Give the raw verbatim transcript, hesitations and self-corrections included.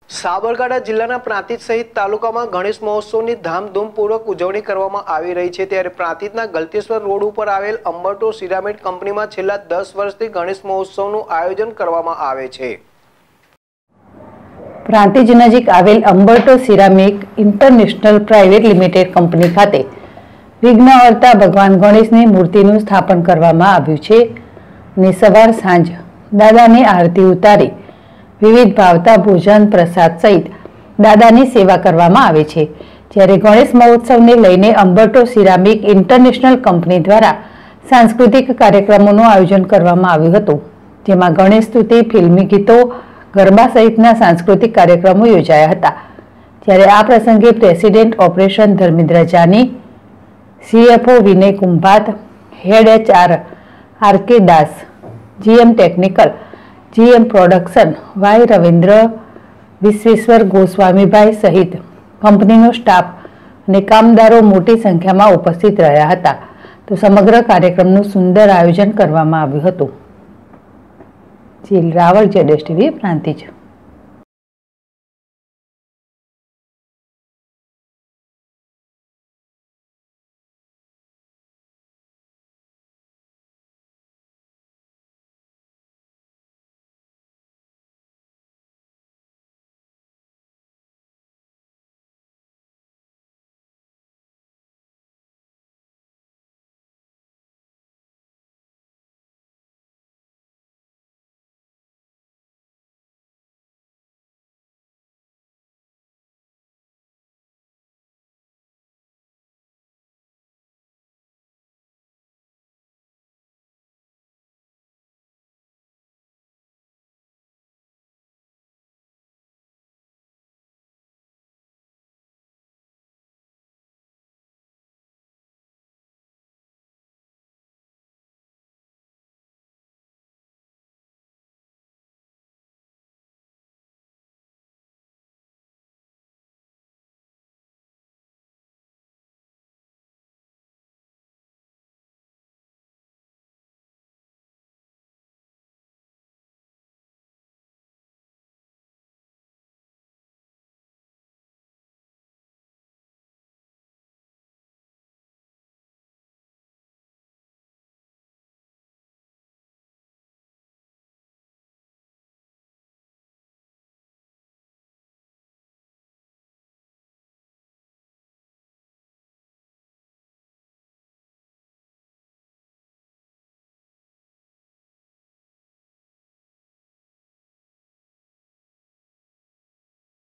સાબરકાંઠા જિલ્લાના પ્રાંતિજ સહિત તાલુકામાં ગણેશ મહોત્સવની ધામધૂમપૂર્વક ઉજવણી કરવામાં આવી રહી છે। ત્યારે પ્રાંતિજના ગલતેશ્વર રોડ ઉપર આવેલ અંબરટો સિરામિક કંપનીમાં છેલ્લા દસ વર્ષથી ગણેશ મહોત્સવનું આયોજન કરવામાં આવે છે। પ્રાંતિજ નજીક આવેલ અંબરટો ceramic international private limited company ખાતે વિઘ્નહર્તા ભગવાન ગણેશની મૂર્તિનું સ્થાપન કરવામાં આવ્યું છે અને સવાર સાંજ દાદાની આરતી ઉતારી વિવિધ ભાવતા ભોજન પ્રસાદ સહિત દાદાની સેવા કરવામાં આવે છે। જ્યારે ગણેશ મહોત્સવને લઈને અંબરટો સિરામિક ઇન્ટરનેશનલ કંપની દ્વારા સાંસ્કૃતિક કાર્યક્રમોનું આયોજન કરવામાં આવ્યું હતું, જેમાં ગણેશ સ્તુતિ, ફિલ્મી ગીતો, ગરબા સહિતના સાંસ્કૃતિક કાર્યક્રમો યોજાયા હતા। ત્યારે આ પ્રસંગે president operation Dharmendra Jani, CFO Vinay Kumbhat, head HR R K Das, GM technical, GM production Y Ravindra, Vishweshwar ગોસ્વામીભાઈ સહિત કંપનીનો સ્ટાફ અને કામદારો મોટી સંખ્યામાં ઉપસ્થિત રહ્યા હતા। તો સમગ્ર કાર્યક્રમનું સુંદર આયોજન કરવામાં આવ્યું હતું। જીલ રાવળ, જેડેશ ટીવી, પ્રાંતિજ।